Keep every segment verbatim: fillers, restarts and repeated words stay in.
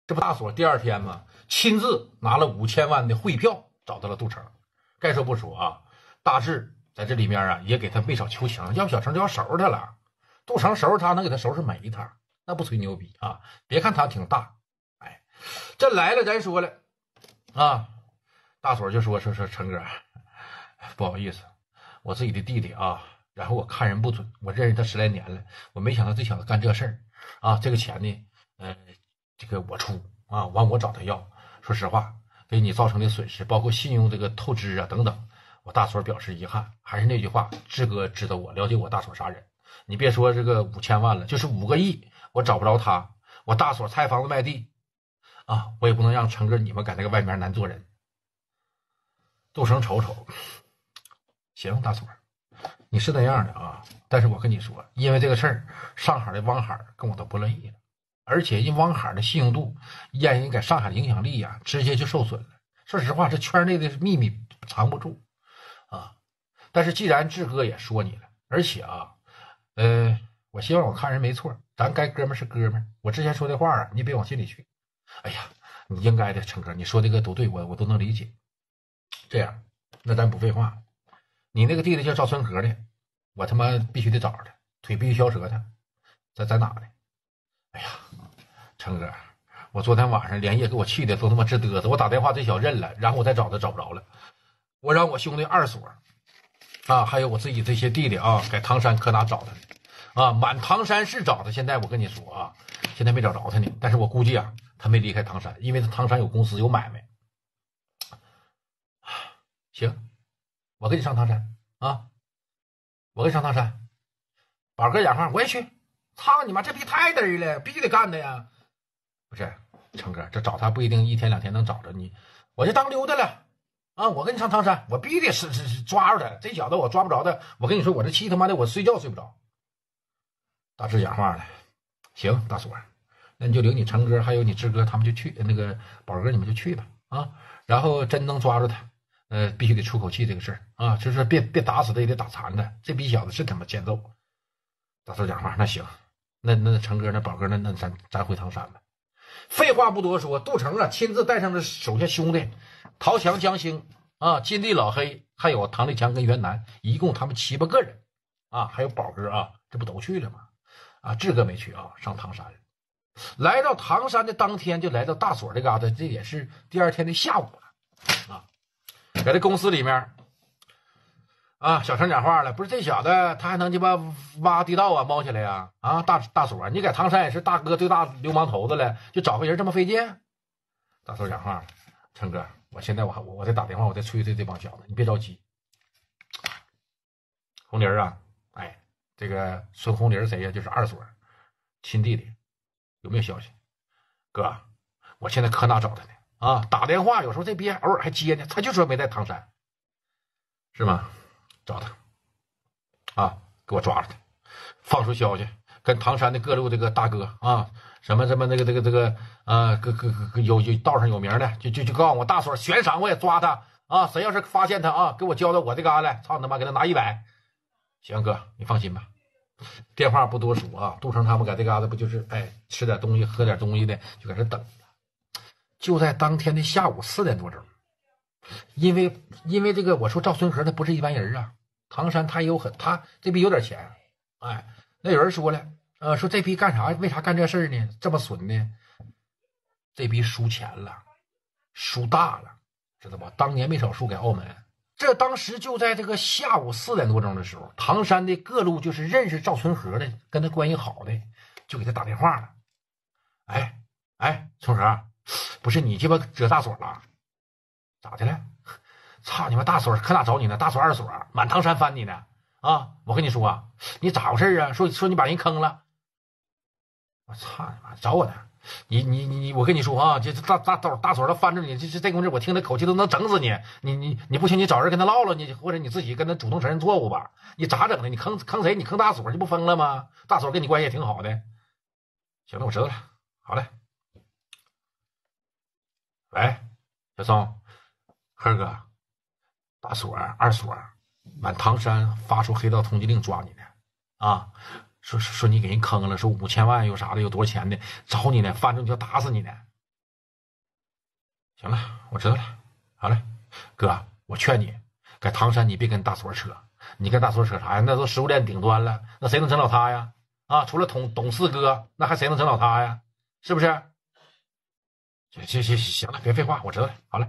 这不大锁第二天吗？亲自拿了五千万的汇票找到了杜成。该说不说啊，大志在这里面啊也给他没少求情，要不小成就要收拾他了。杜成收拾他能给他收拾没他，那不吹牛逼啊！别看他挺大，哎，这来了咱说了啊，大锁就说说说成哥，不好意思，我自己的弟弟啊，然后我看人不准，我认识他十来年了，我没想到这小子干这事儿啊！这个钱呢，呃，这个我出啊，完我找他要。说实话，给你造成的损失，包括信用这个透支啊等等，我大锁表示遗憾。还是那句话，志哥知道我，了解我大锁啥人。你别说这个五千万了，就是五个亿，我找不着他，我大锁拆房子卖地啊，我也不能让成哥你们在那个外面难做人。杜成瞅瞅，行，大锁，你是那样的啊，但是我跟你说，因为这个事儿，上海的汪海跟我都不乐意了。而且因汪海的信用度，让人在上海的影响力呀、啊，直接就受损了。说实话，这圈内的秘密藏不住啊。但是既然志哥也说你了，而且啊，呃，我希望我看人没错，咱该哥们是哥们。我之前说的话啊，你别往心里去。哎呀，你应该的，成哥，你说这个都对，我我都能理解。这样，那咱不废话，你那个弟弟叫赵春和的，我他妈必须得找着他，腿必须削折他，在在哪呢？哎呀，成哥，我昨天晚上连夜给我气的都他妈直嘚瑟，我打电话这小认了，然后我再找他找不着了，我让我兄弟二锁啊，还有我自己这些弟弟啊，在唐山柯哪找他啊，满唐山市找他。现在我跟你说啊，现在没找着他呢，但是我估计啊，他没离开唐山，因为他唐山有公司有买卖。行，我跟你上唐山啊，我跟你上唐山，宝哥讲话我也去。操你妈，这逼太嘚儿了，必须得干他呀！不是成哥，这找他不一定一天两天能找着你，我就当溜达了啊！我跟你上唐山，我必须得是是是抓住他。这小子我抓不着他，我跟你说，我这气他妈的，我睡觉睡不着。大志讲话了，行，大锁，那你就领你成哥还有你志哥他们就去，那个宝哥你们就去吧啊！然后真能抓住他，呃，必须得出口气这个事儿啊，就是别别打死他也得打残他，这逼小子是他妈欠揍。大锁讲话，那行。那那成哥那宝哥那那咱咱回唐山吧。废话不多说，杜成啊亲自带上了手下兄弟陶强、江兴啊、金地老黑，还有唐立强跟袁南，一共他们七八个人啊，还有宝哥啊，这不都去了吗？啊，志哥没去啊，上唐山。来到唐山的当天，就来到大锁这嘎达，这也是第二天的下午了啊，在这公司里面。啊，小陈讲话了，不是这小子他还能鸡巴挖地道啊，猫起来呀！啊，大大锁，你在唐山也是大哥最大流氓头子了，就找个人这么费劲？大锁讲话了，陈哥，我现在我我我再打电话，我再催催这帮小子，你别着急。红林啊，哎，这个孙红林谁呀？就是二锁亲弟弟，有没有消息？哥，我现在可哪找他呢？啊，打电话有时候这逼偶尔还接呢，他就说没在唐山，是吗？找他啊，给我抓着他，放出消息，跟唐山的各路这个大哥啊，什么什么那个这个这个啊，各各各有有道上有名的，就就就告诉我大锁悬赏我也抓他啊，谁要是发现他啊，给我交到我这嘎来，操他妈给他拿一百。行哥，你放心吧。电话不多说啊，杜成他们在这嘎达不就是哎吃点东西喝点东西的，就在这等。就在当天的下午四点多钟。因为因为这个我说赵孙和他不是一般人啊，唐山他也有很他这逼有点钱，哎，那有人说了，呃，说这逼干啥？为啥干这事呢？这么损呢？这逼输钱了，输大了，知道吧？当年没少输给澳门。这当时就在这个下午四点多钟的时候，唐山的各路就是认识赵春和的，跟他关系好的，就给他打电话了。哎哎，春和，不是你鸡巴惹大锁了？咋的了？操你妈！大锁可哪找你呢？大锁二锁满唐山翻你呢！啊！我跟你说啊，你咋回事啊？说说你把人坑了！我操你妈！找我呢？你你你！我跟你说啊，这大大大大锁他翻着你，这这这功夫我听他口气都能整死你！你你你不行，你找人跟他唠唠，你或者你自己跟他主动承认错误吧？你咋整的？你坑坑谁？你坑大锁你不疯了吗？大锁跟你关系也挺好的。行了，我知道了。好嘞。喂，小松。二哥，大锁二锁满唐山发出黑道通缉令抓你呢，啊，说说你给人坑了，说五千万有啥的，有多少钱的，找你呢，反正就要打死你呢。 行了，我知道了。好了，哥，我劝你，在唐山你别跟大锁扯，你跟大锁扯啥呀？那都食物链顶端了，那谁能整了他呀？啊，除了董董四哥，那还谁能整了他呀？是不是？行行行行了，别废话，我知道了。好了，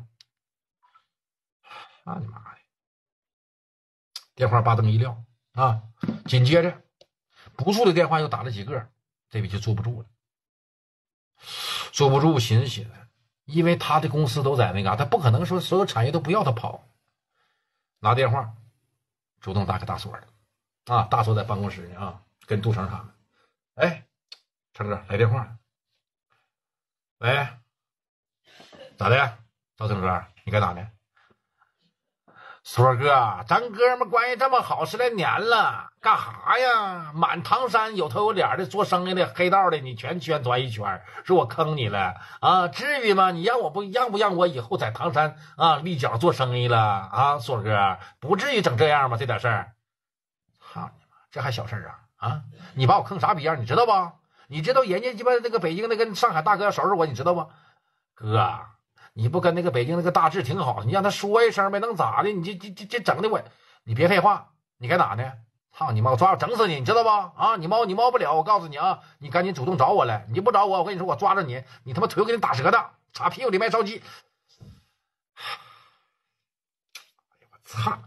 啊你妈的！电话把灯一撂啊，紧接着不住的电话又打了几个，这笔就坐不住了。坐不住，寻思寻思，因为他的公司都在那嘎，他不可能说所有产业都不要他跑。拿电话主动打给大锁的啊，大锁在办公室呢啊，跟杜成他们。哎，成哥来电话了。喂，咋的？赵成哥，你干啥呢？锁哥，咱哥们关系这么好十来年了，干哈呀？满唐山有头有脸的做生意的黑道的，你全宣传一圈，说我坑你了啊？至于吗？你让我不让不让我以后在唐山啊立脚做生意了啊？锁哥，不至于整这样吧？这点事儿，操你妈，这还小事啊？啊，你把我坑啥逼样？你知道不？你知道人家鸡巴那个北京那个上海大哥要收拾我，你知道不？哥。你不跟那个北京那个大志挺好的，你让他说一声呗，能咋的？你这这这这整的我，你别废话，你该哪呢？操你妈！我抓我整死你，你知道吧？啊，你猫你猫不了，我告诉你啊，你赶紧主动找我来，你不找我，我跟你说，我抓着你，你他妈腿我给你打折的，擦屁股里卖烧鸡！哎呀我操！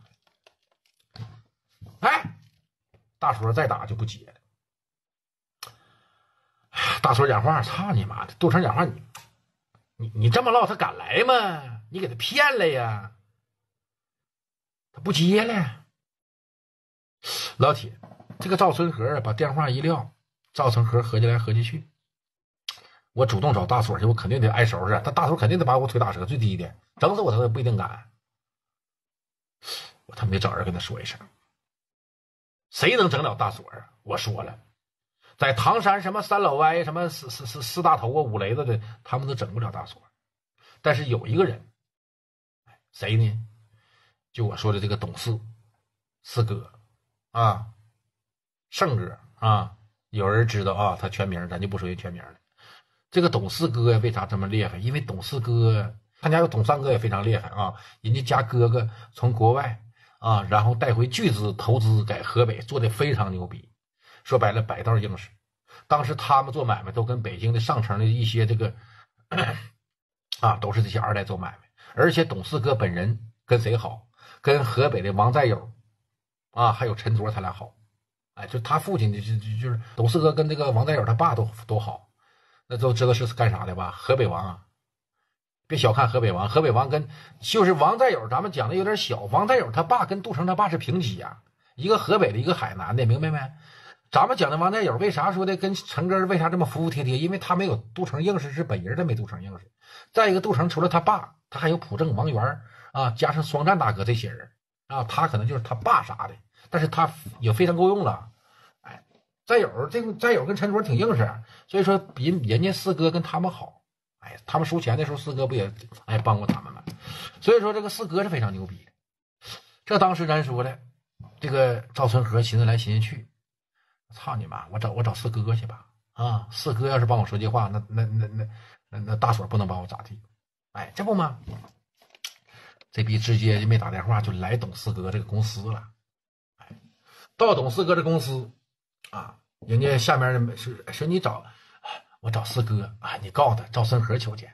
哎，大叔再打就不接了。大叔讲话，操你妈的！杜成讲话，你。你你这么唠，他敢来吗？你给他骗了呀！他不接了。老铁，这个赵春和把电话一撂，赵春和合计来合计去，我主动找大锁去，我肯定得挨收拾。他大锁肯定得把我腿打折，最低的整死我他也不一定敢。我他没找人跟他说一声，谁能整了大锁啊？我说了。在唐山什么三老歪什么四四四四大头啊五雷子的，他们都整不了大锁。但是有一个人，谁呢？就我说的这个董四四哥啊，盛哥啊，有人知道啊，他全名咱就不说人全名了。这个董四哥为啥这么厉害？因为董四哥他家有董三哥也非常厉害啊，人家家哥哥从国外啊，然后带回巨资投资在河北，做的非常牛逼。说白了，百道硬实。当时他们做买卖都跟北京的上层的一些这个啊，都是这些二代做买卖。而且董四哥本人跟谁好？跟河北的王在友啊，还有陈卓他俩好。哎，就他父亲就就就是董四哥跟这个王在友他爸都都好。那都知道是干啥的吧？河北王啊，别小看河北王，河北王跟就是王在友，咱们讲的有点小。王在友他爸跟杜成他爸是平级啊，一个河北的，一个海南的，明白没？咱们讲的王在友为啥说的跟成根为啥这么服服帖帖？因为他没有杜成硬实，是本人他没杜成硬实。再一个，杜成除了他爸，他还有朴正、王元啊，加上双战大哥这些人啊，他可能就是他爸啥的，但是他也非常够用了。哎，再有这个再有跟陈卓挺硬实，所以说人人家四哥跟他们好。哎，他们收钱的时候，四哥不也哎帮过他们吗？所以说这个四哥是非常牛逼的。这当时咱说的，这个赵春和寻思来寻思去。操你妈！我找我找四哥去吧！啊，四哥要是帮我说句话，那那那那那那大锁不能把我咋地？哎，这不吗？这逼直接就没打电话，就来董四哥这个公司了。哎，到董四哥这公司啊，人家下面是说你找我找四哥啊，你告诉他赵森和求见。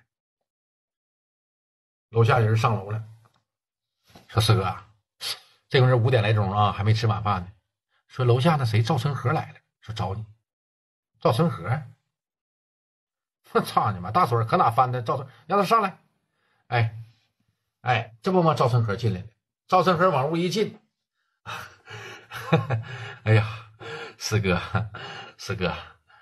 楼下人上楼了，说四哥啊，这会儿五点来钟啊，还没吃晚饭呢。说楼下那谁赵春和来了，说找你。赵春和，我操你妈！大锁可哪翻的？赵春让他上来。哎哎，这不嘛？赵春和进来了。赵春和往屋一进，哎呀，四哥，四哥，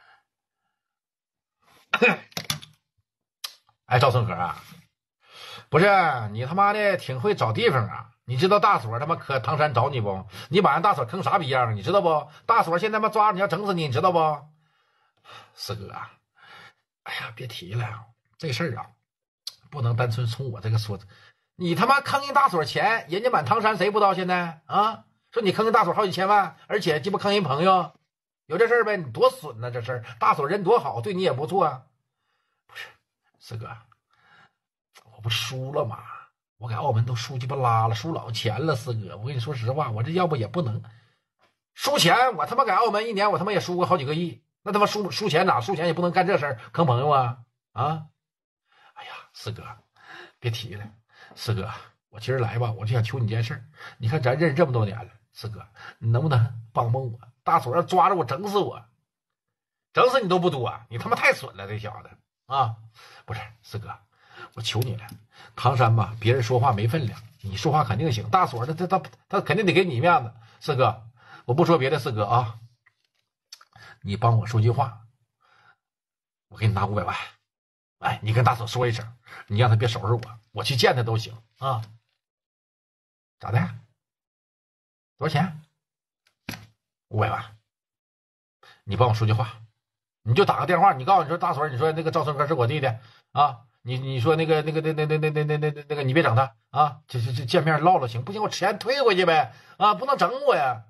哎，赵春和啊，不是你他妈的挺会找地方啊！你知道大锁他妈可唐山找你不？你把人大锁坑啥逼样？你知道不？大锁现在他妈抓着你要整死你，你知道不？四哥啊，哎呀，别提了，这事儿啊，不能单纯从我这个说。你他妈坑人大锁钱，人家满唐山谁不知道？现在啊，说你坑人大锁好几千万，而且鸡巴坑人朋友，有这事儿呗？你多损呐、啊！这事儿，大锁人多好，对你也不错啊。不是，四哥， 我不输了吗？我给澳门都输鸡巴拉了，输老钱了，四哥。我跟你说实话，我这要不也不能输钱。我他妈给澳门一年，我他妈也输过好几个亿。那他妈输输钱咋输钱也不能干这事儿坑朋友啊啊！哎呀，四哥，别提了，四哥，我今儿来吧，我就想求你件事。你看咱认识这么多年了，四哥，你能不能帮帮我？大锁要抓着我整死我，整死你都不多，你他妈太损了，这小子啊！不是四哥，我求你了，唐山吧，别人说话没分量，你说话肯定行。大锁他他他他肯定得给你面子，四哥，我不说别的，四哥啊，你帮我说句话，我给你拿五百万。哎，你跟大锁说一声，你让他别收拾我，我去见他都行啊。咋的？多少钱？五百万。你帮我说句话，你就打个电话，你告诉你说大锁，你说那个赵春哥是我弟弟啊，你你说那个那个那那那那那那那那那个你别整他啊，这这这见面唠唠行不行？我钱退回去呗啊，不能整我呀。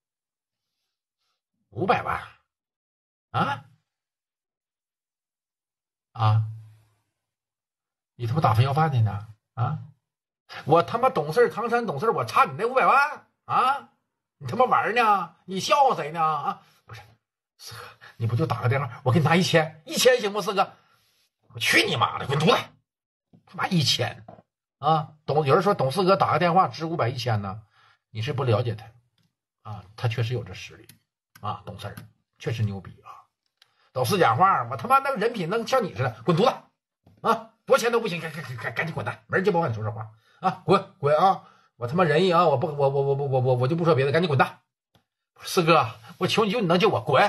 五百万啊啊！你他妈打发要饭的呢啊！我他妈懂事，唐山懂事，我差你那五百万啊！你他妈玩呢？你笑话谁呢啊？不是，四哥，你不就打个电话，我给你拿一千，一千行不？四哥，我去你妈的，滚犊子！他妈一千啊！懂？有人说董四哥打个电话值五百一千呢，你是不了解他啊？他确实有这实力啊，懂事，确实牛逼啊！都是讲话，我他妈那个人品能像你似的，滚犊子啊！多少钱都不行，赶赶赶赶紧滚蛋！没人接不跟你说这话啊！滚滚啊！我他妈仁义啊！我不我我我我我我我就不说别的，赶紧滚蛋！四哥，我求你就你能救我，滚！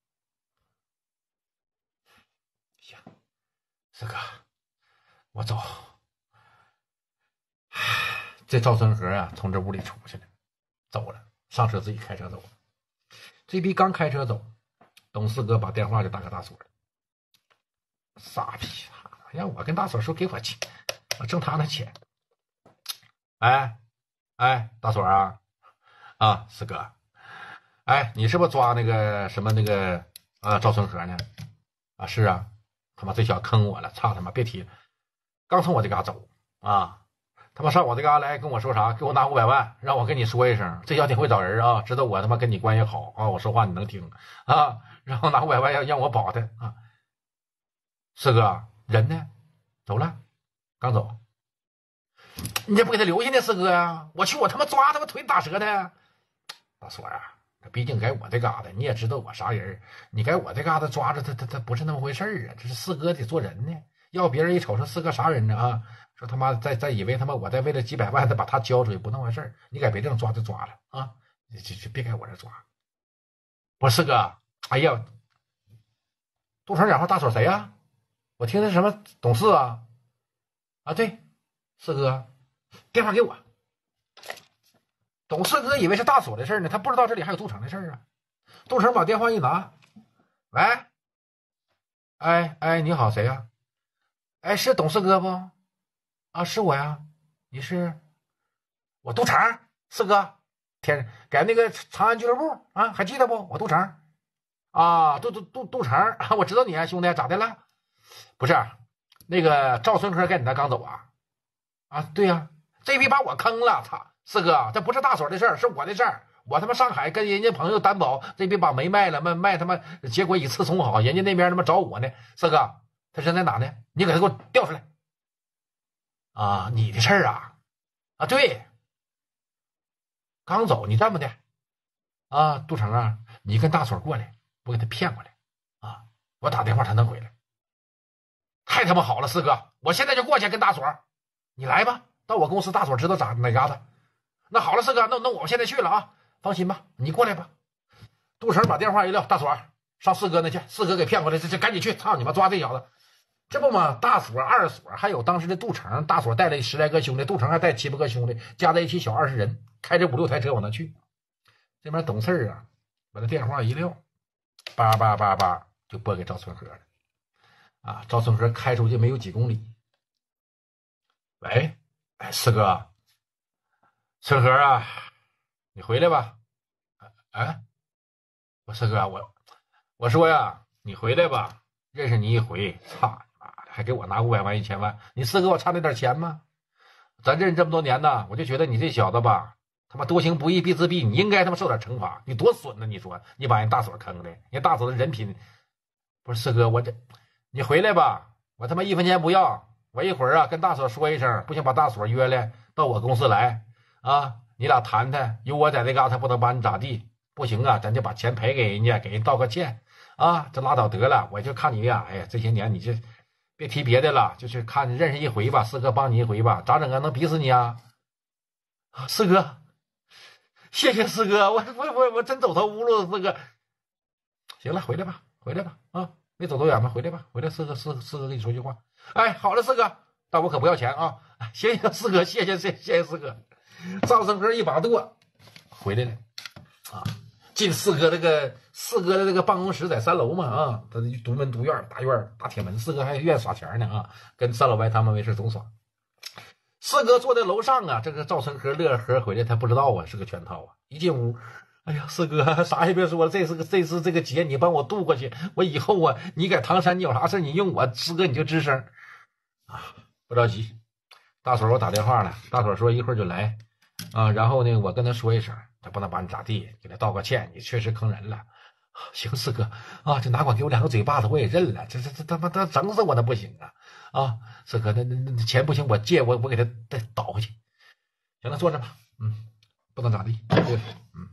行，四哥，我走。这赵春和啊，从这屋里出去了，走了，上车自己开车走了。这逼刚开车走，董四哥把电话就打给大锁了。傻逼！让我跟大锁说给我钱，我挣他的钱。哎哎，大锁啊啊，四哥，哎，你是不是抓那个什么那个啊赵春和呢？啊，是啊，他妈这小子坑我了，操他妈，别提了，刚从我这嘎走啊，他妈上我这嘎来跟我说啥？给我拿五百万，让我跟你说一声，这小子挺会找人啊，知道我他妈跟你关系好啊，我说话你能听啊，然后拿五百万让让我保他啊。四哥，人呢？走了，刚走。你这不给他留下呢，四哥呀？我去，我他妈抓他，我腿打折的。大锁啊，毕竟在我这嘎达，你也知道我啥人，你在我这嘎达抓着他，他他不是那么回事啊。这是四哥得做人呢，要别人一瞅说四哥啥人呢啊？说他妈再再以为他妈我在为了几百万再把他交出去，不那回事你在别地方抓就抓了啊，这这别在我这抓。我四哥，哎呀，杜成讲话，大锁谁呀？我听的什么董事啊？啊，对，四哥，电话给我。董四哥以为是大锁的事呢，他不知道这里还有杜成的事啊。杜成把电话一拿，喂，哎哎，你好，谁呀？哎，是董四哥不？啊，是我呀。你是？我杜成，四哥，天，改那个长安俱乐部啊，还记得不？我杜成。啊，杜杜杜杜成啊，我知道你啊，兄弟，咋的了？不是，那个赵春科跟你那刚走啊？啊，对呀、啊，这逼把我坑了，操！四哥，这不是大锁的事儿，是我的事儿。我他妈上海跟人家朋友担保，这逼把煤卖了，卖卖他妈，结果以次充好，人家那边他妈找我呢。四哥，他人在哪呢？你给他给我调出来。啊，你的事儿啊？啊，对，刚走，你这么的啊，杜成啊，你跟大锁过来，我给他骗过来啊，我打电话他能回来。太他妈好了，四哥，我现在就过去跟大锁，你来吧，到我公司，大锁知道咋哪嘎达。那好了，四哥，那那我现在去了啊，放心吧，你过来吧。杜成把电话一撂，大锁上四哥那去，四哥给骗过来，这这赶紧去，操你妈，抓这小子！这不嘛，大锁、二锁还有当时的杜成，大锁带了十来个兄弟，杜成还带七八个兄弟，加在一起小二十人，开着五六台车往那去。这边懂事啊，把这电话一撂，叭叭叭叭就拨给赵春和了。啊，赵春和开出去没有几公里。喂，哎，四哥，春和啊，你回来吧。哎，我四哥，我我说呀，你回来吧，认识你一回，操你妈的！ 还给我拿五百万一千万，你四哥我差那点钱吗？咱认识这么多年呢，我就觉得你这小子吧，他妈多行不义必自毙，你应该他妈受点惩罚，你多损呢？你说你把人大锁坑的，人大锁的人品，不是四哥，我这你回来吧，我他妈一分钱不要，我一会儿啊跟大锁说一声，不行把大锁约来到我公司来啊，你俩谈谈，有我在这嘎，他不能把你咋地，不行啊，咱就把钱赔给人家，给人道个歉啊，这拉倒得了，我就看你呀，哎呀，这些年你这别提别的了，就是看你认识一回吧，四哥帮你一回吧，咋整啊？能逼死你啊？四哥，谢谢四哥，我我我我真走投无路了，四哥。行了，回来吧，回来吧，啊，没走多远吧，回来吧，回来，四哥，四四哥跟你说句话。哎，好了，四哥，但我可不要钱啊！行行，四哥，谢谢谢谢谢四哥。赵生哥一把舵回来了啊，进四哥这个四哥的这个办公室在三楼嘛啊，他独门独院大院大铁门，四哥还愿耍钱呢啊，跟三老白他们没事总耍。四哥坐在楼上啊，这个赵成和乐呵回来，他不知道啊，是个圈套啊。一进屋，哎呀，四哥啥也别说了，这是个这次这个劫你帮我渡过去，我以后啊，你在唐山你有啥事你用我，四哥你就吱声啊，不着急。大锁我打电话了，大锁说一会儿就来啊，然后呢，我跟他说一声，他不能把你咋地，给他道个歉，你确实坑人了。行，四哥啊，这哪管给我两个嘴巴子我也认了，这这这他妈他整死我那不行啊啊！四哥，那那那钱不行，我借我我给他再倒回去。行了，坐着吧，嗯，不能咋地，对，嗯。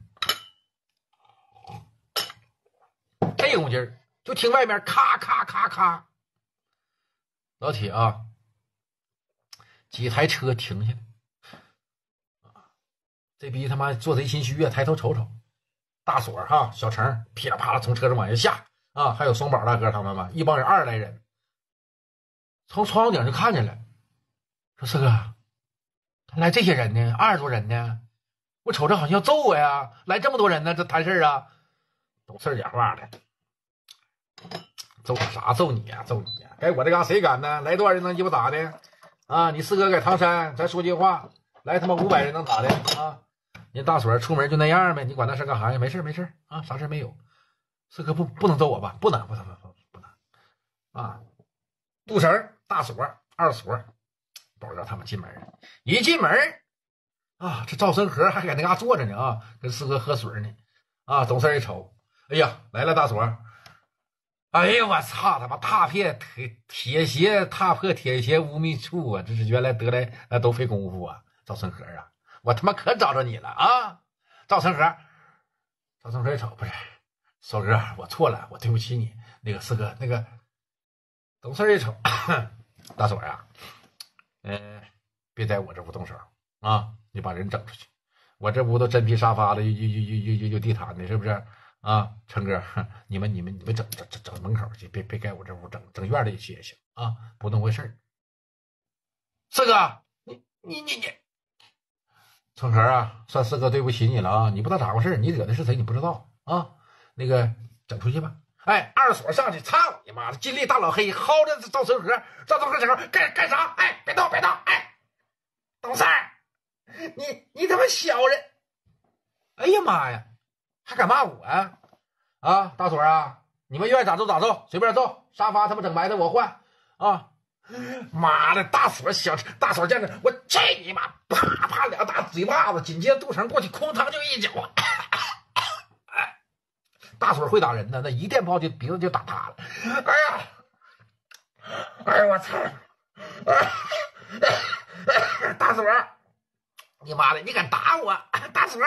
这股劲儿，就听外面咔咔咔咔，老铁啊，几台车停下来，这逼他妈做贼心虚啊！抬头瞅瞅。大锁哈，小程噼里啪啦从车上往下下啊，还有双宝大哥他们嘛，一帮人二十来人，从窗户顶就看见了，说四哥，来这些人呢，二十多人呢，我瞅着好像要揍我呀，来这么多人呢，这谈事啊，懂事讲话的，揍啥揍你呀、啊，揍你呀、啊，该我这嘎谁敢呢？来多少人能鸡巴打的啊？你四哥在唐山，咱说句话，来他妈五百人能打的啊？人大锁出门就那样呗，你管那事干啥呀？没事没事啊，啥事没有。四哥不不能揍我吧？不能不能不能不能啊！杜成、大锁、二锁，宝哥他们进门，一进门啊，这赵生和还在那嘎坐着呢啊，跟四哥喝水呢啊。董事一瞅，哎呀，来了大锁！哎呀，我操他妈！踏破铁铁鞋，踏破铁鞋无觅处啊！这是原来得来那都费功夫啊，赵生和啊！我他妈可找着你了啊，赵成和，赵成和一瞅，不是，锁哥，我错了，我对不起你。那个四哥，那个董事一瞅，大锁呀、啊，嗯、呃，别在我这屋动手啊，你把人整出去。我这屋都真皮沙发了，有有有有有有地毯的，是不是啊？成哥，你们你们你们整整整整门口去，别别该我这屋整整院里去也行啊，不那么回事。四哥，你你你你。春和啊，算四哥对不起你了啊！你不知道咋回事，你惹的是谁？你不知道啊？那个整出去吧！哎，二锁上去，操你妈的！金力大老黑薅着赵春和，赵春和这会干干啥？哎，别动别动！哎，董事儿，你你他妈小人！哎呀妈呀，还敢骂我啊？啊，大锁啊，你们愿意咋揍咋揍，随便揍，沙发他妈整白的我换啊！妈的，大锁小大锁见着我，这你妈啪啪两大嘴巴子，紧接着杜成过去，哐当就一脚。哎，大锁会打人呢，那一电炮就鼻子就打塌了。哎呀，哎呀我操！大锁，你妈的，你敢打我？大锁，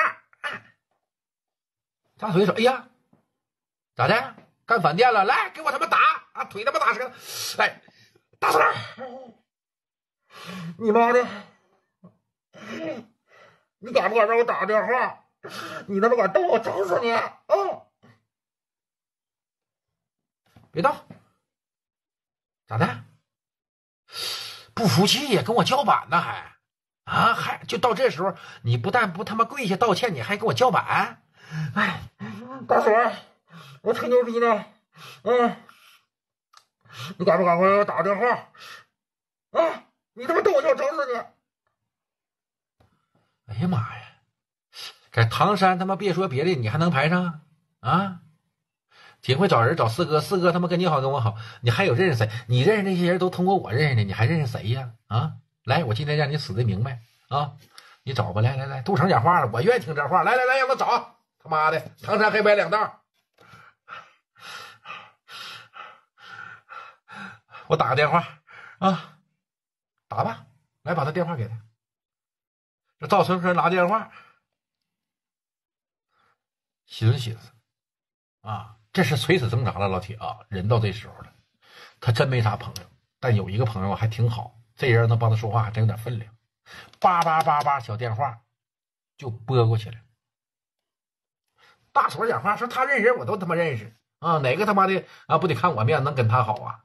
大锁一说，哎呀，咋的？干反店了？来，给我他妈打啊！腿他妈打折了！哎。大锁，你妈的！你敢不敢让我打个电话？你他妈敢动我，整死你！啊！别动！咋的？不服气呀？跟我叫板呢还？啊？还就到这时候，你不但不他妈跪下道歉，你还跟我叫板？哎，大锁，我吹牛逼呢！嗯。你敢不敢给我打电话？啊！你他妈动我就要整死你！哎呀妈呀！在唐山他妈别说别的，你还能排上啊？ 挺会找人，找四哥，四哥他妈跟你好跟我好，你还有认识谁？你认识那些人都通过我认识的，你还认识谁呀？啊，来，我今天让你死的明白啊！你找吧，来来来，杜成讲话了，我愿意听这话，来来来，让他找，他妈的，唐山黑白两道。我打个电话啊，打吧，来把他电话给他。这赵存科拿电话，寻思寻思啊，这是垂死挣扎了，老铁啊，人到这时候了，他真没啥朋友，但有一个朋友还挺好，这人能帮他说话还真有点分量。叭叭叭叭，小电话就拨过去了。大所讲话说他认识人我都他妈认识啊，哪个他妈的啊不得看我面能跟他好啊？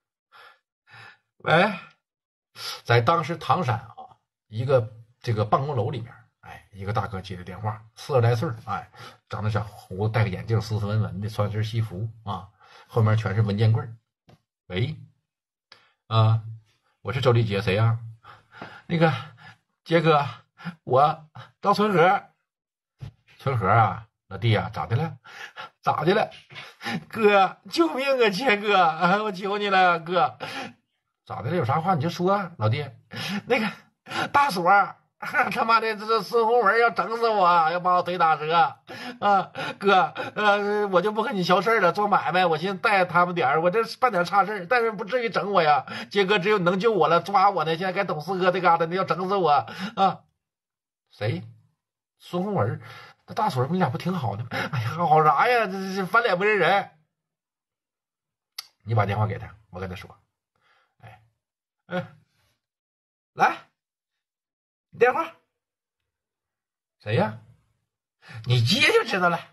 喂，在当时唐山啊一个这个办公楼里面，哎，一个大哥接的电话，四十来岁，哎，长得小胡子，戴个眼镜，斯斯文文的，穿身西服啊，后面全是文件柜。喂，啊，我是周立杰，谁呀？那个杰哥，我赵存和。存和啊，老弟啊，咋的了？咋的了？哥，救命啊，杰哥，啊，我求你了，哥。咋的了？有啥话你就说啊，老弟。那个大锁他妈的，这这孙红文要整死我，要把我腿打折啊！哥，呃，我就不跟你消事了，做买卖，我寻思带他们点儿，我这办点差事，但是不至于整我呀。杰哥，只有你能救我了，抓我呢，现在该董四哥这嘎达，你要整死我啊！谁？孙红文，那大锁你俩不挺好的？哎呀，好啥呀？这这翻脸不认人。你把电话给他，我跟他说。哎，哎，来。电话谁呀？你接就知道了。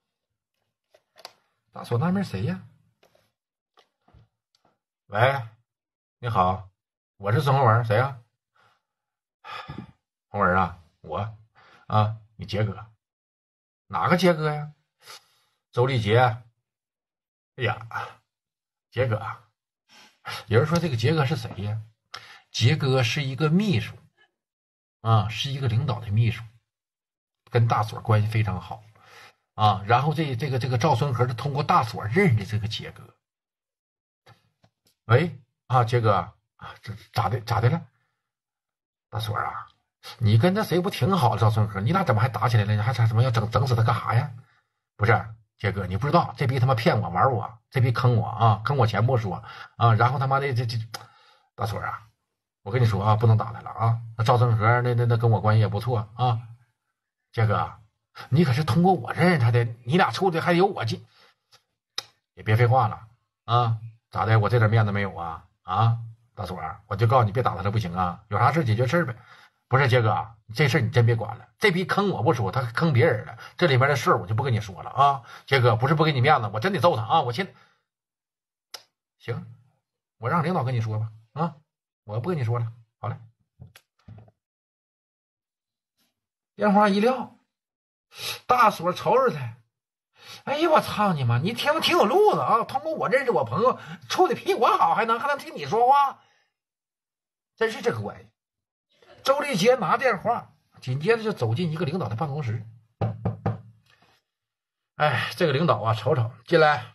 大锁纳闷谁呀？喂，你好，我是孙红文，谁呀？红文啊，我啊，你杰哥，哪个杰哥呀？周立杰。哎呀，杰哥，有人说这个杰哥是谁呀？杰哥是一个秘书。啊，是一个领导的秘书，跟大锁关系非常好啊。然后这这个这个赵孙和是通过大锁认识这个杰哥。喂啊，杰哥啊，这咋的咋的了？大锁啊，你跟他谁不挺好的？赵孙和，你俩怎么还打起来了？你还怎么要整整死他干啥呀？不是杰哥，你不知道这逼他妈骗我玩我，这逼坑我啊，坑我钱不说啊，然后他妈的这这大锁啊。我跟你说啊，不能打他了啊！那赵正和那那那跟我关系也不错啊，杰哥，你可是通过我认识他的，你俩处的还有我近，也别废话了啊！咋的？我这点面子没有啊？啊，大锁，我就告诉你，别打他了，不行啊！有啥事解决事呗。不是杰哥，这事你真别管了，这逼坑我不说，他坑别人了，这里面的事我就不跟你说了啊！杰哥，不是不给你面子，我真得揍他啊！我现行，我让领导跟你说吧啊！我不跟你说了，好嘞。电话一撂，大锁瞅瞅他，哎呀，我操你妈！你听着挺有路子啊！通过我认识我朋友，处的比我好，还能还能听你说话，真是这个关系。周立杰拿电话，紧接着就走进一个领导的办公室。哎，这个领导啊，瞅瞅进来。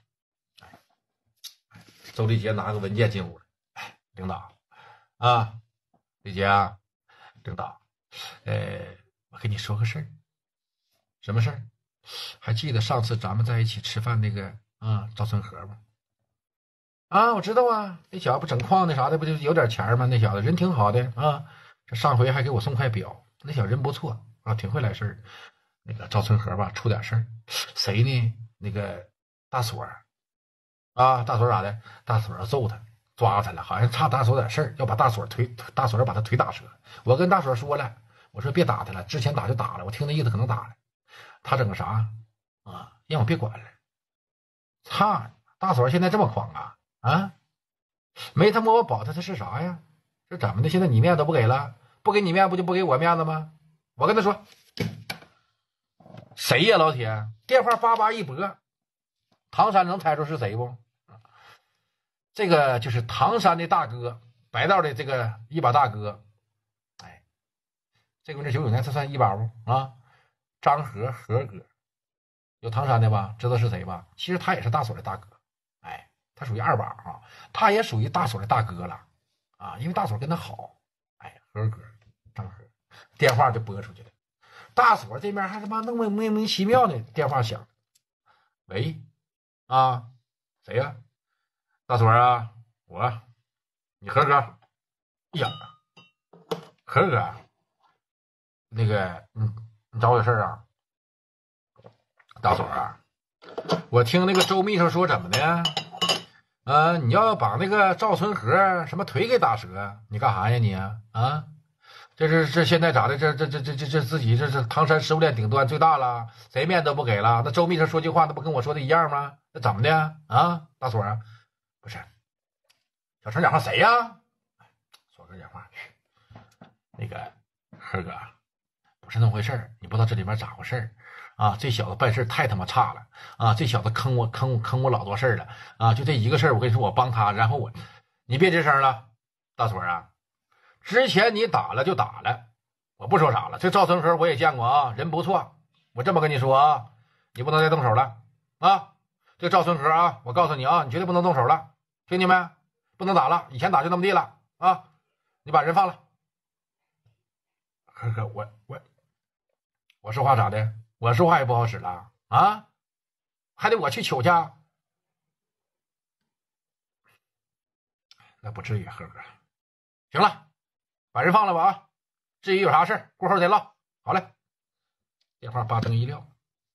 周立杰拿个文件进屋了。哎，领导。啊，李杰啊，领导，呃，我跟你说个事儿。什么事儿？还记得上次咱们在一起吃饭那个啊赵存和吗？啊，我知道啊，那小子不整矿的啥的，不就有点钱吗？那小子人挺好的啊，这上回还给我送块表，那小子人不错啊，挺会来事儿。那个赵存和吧，出点事儿，谁呢？那个大锁啊，大锁咋的？大锁要揍他。抓他了，好像差大锁点事儿，要把大锁腿大锁要把他腿打折。我跟大锁说了，我说别打他了，之前打就打了，我听那意思可能打了。他整个啥啊？让我别管了。操，大锁现在这么狂啊啊！没他摸我保他，他是啥呀？这怎么的？现在你面都不给了，不给你面不就不给我面子吗？我跟他说，谁呀，老铁？电话叭叭一拨，唐山能猜出是谁不？这个就是唐山的大哥，白道的这个一把大哥，哎，这个这九九年他算一把不啊？张和和哥， 有唐山的吧？知道是谁吧？其实他也是大锁的大哥，哎，他属于二把啊，他也属于大锁的大哥了啊，因为大锁跟他好，哎，和哥张和，电话就拨出去了。大锁这边还他妈弄么莫名其妙的电话响，喂，啊，谁呀、啊？大锁啊，我，你和哥，哎呀，和哥，那个，嗯，你找我有事啊？大锁啊，我听那个周秘书说怎么的？啊，你要把那个赵存和什么腿给打折，你干啥呀你啊？啊，这是这现在咋的？这这这这这这自己这是唐山食物链顶端最大了，谁面都不给了？那周秘书说句话，那不跟我说的一样吗？那怎么的啊？大锁啊，不是，小陈讲话谁呀？锁哥讲话，那个和哥，不是那么回事你不知道这里面咋回事啊？这小子办事太他妈差了啊！这小子坑我坑我坑我老多事了啊！就这一个事我跟你说，我帮他，然后我，你别吱声了，大锁啊，之前你打了就打了，我不说啥了。这赵存和我也见过啊，人不错，我这么跟你说啊，你不能再动手了啊！这赵存和啊，我告诉你啊，你绝对不能动手了，听见没？不能打了，以前打就那么地了啊！你把人放了。和哥，我我我说话咋的？我说话也不好使了啊？还得我去求去？那不至于，和哥。行了，把人放了吧啊！至于有啥事过后再唠。好嘞。电话八灯一撂，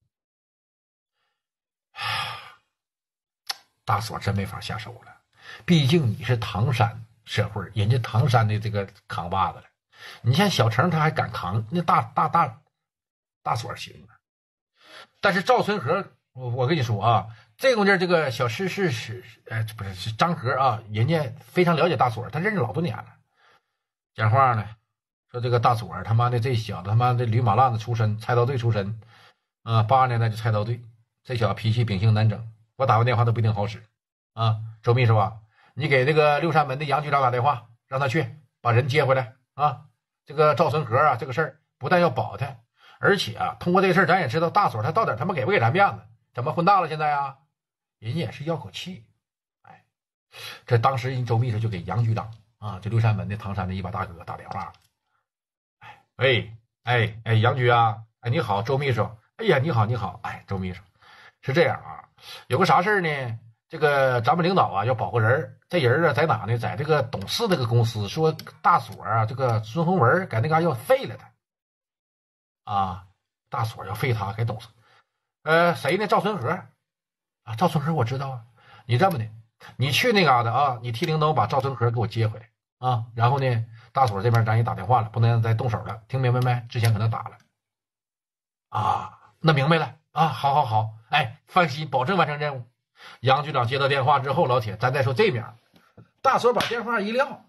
大锁真没法下手了。毕竟你是唐山社会，人家唐山的这个扛把子了。你像小程他还敢扛，那大大大大锁行啊。但是赵存和，我我跟你说啊，这东西这个小诗是是呃不是是张和啊，人家非常了解大锁，他认识老多年了。讲话呢，说这个大锁他妈的这小子他妈的驴马烂子出身，菜刀队出身啊，八十年代就菜刀队，这小子脾气秉性难整，我打个电话都不一定好使啊。周秘书啊，你给这个六扇门的杨局长打电话，让他去把人接回来啊。这个赵存和啊，这个事儿不但要保他，而且啊，通过这个事儿，咱也知道大锁他到底他妈给不给咱面子？怎么混大了现在啊？人家也是要口气。哎，这当时人周秘书就给杨局长啊，这六扇门的唐山的一把大哥打电话。哎，喂，哎哎，杨局啊，哎你好，周秘书。哎呀，你好你好，哎，周秘书，是这样啊，有个啥事呢？这个咱们领导啊要保个人，这人啊在哪呢？在这个董事这个公司，说大锁啊，这个孙宏文在那嘎要废了他。啊，大锁要废他给董事，呃，谁呢？赵存和啊，赵存和我知道啊。你这么的，你去那嘎达啊，你替领导把赵存和给我接回来啊。然后呢，大锁这边咱也打电话了，不能让再动手了，听明白没？之前可能打了啊，那明白了啊，好好好，哎，放心，保证完成任务。杨局长接到电话之后，老铁，咱再说这面，大锁把电话一撂，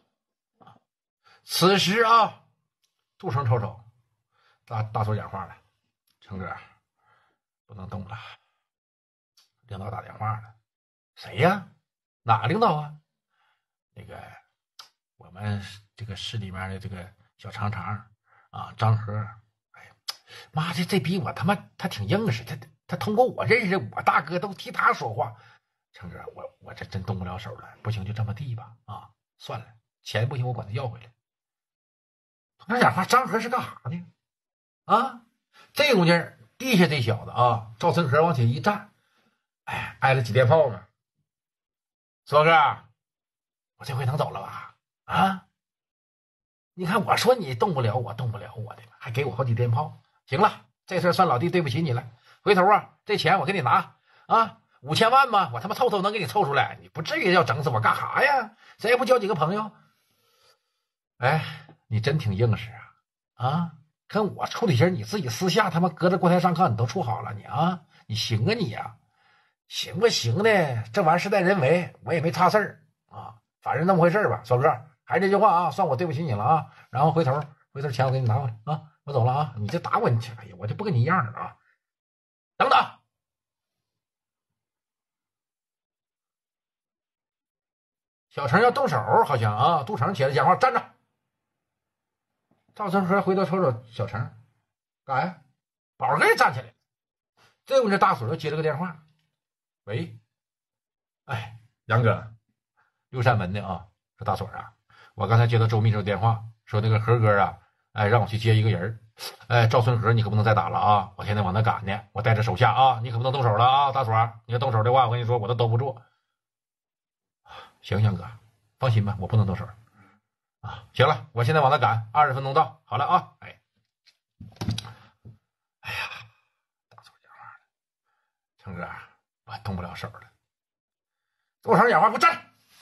此时啊，杜成瞅瞅。大大锁讲话了，成哥，不能动了，领导打电话了，谁呀？哪个领导啊？那个我们这个市里面的这个小长长啊，张和，哎，妈这这逼我他妈他挺硬实，他他通过我认识我大哥都替他说话，成哥，我我这真动不了手了，不行就这么地吧啊，算了，钱不行我管他要回来。那讲话，张和是干啥呢？啊，这东西地下这小子啊，赵存和往起一站，哎，挨了几电炮呢。说哥，我这回能走了吧？啊，你看我说你动不了我，动不了我的，还给我好几电炮。行了，这事算老弟对不起你了。回头啊，这钱我给你拿啊，五千万嘛，我他妈凑凑能给你凑出来，你不至于要整死我干啥呀？谁也不交几个朋友？哎，你真挺硬实啊！啊。跟我处理型，你自己私下他妈搁着锅台上炕你都处好了，你啊，你行啊你呀、啊，行不行的？这玩意儿事在人为，我也没差事儿啊，反正那么回事吧。小哥，还是这句话啊，算我对不起你了啊。然后回头回头钱我给你拿回来啊，我走了啊。你这打我，你哎呀，我就不跟你一样了啊。等等，小陈要动手，好像啊，杜成起来讲话，站着。赵成和回头瞅瞅小陈，干啥呀？宝哥也站起来， 这会儿这大锁又接了个电话，喂，哎，杨哥，六扇门的啊，说大锁啊，我刚才接到周秘书电话，说那个何哥啊，哎，让我去接一个人，哎，赵春和你可不能再打了啊，我现在往那赶呢，我带着手下啊，你可不能动手了啊，大锁，你要动手的话，我跟你说我都兜不住。行，杨哥，放心吧，我不能动手啊。行了，我现在往那赶，二十分钟到，好了啊，哎，哎呀，大锁讲话了，成哥，我动不了手了。杜成讲话，给我站！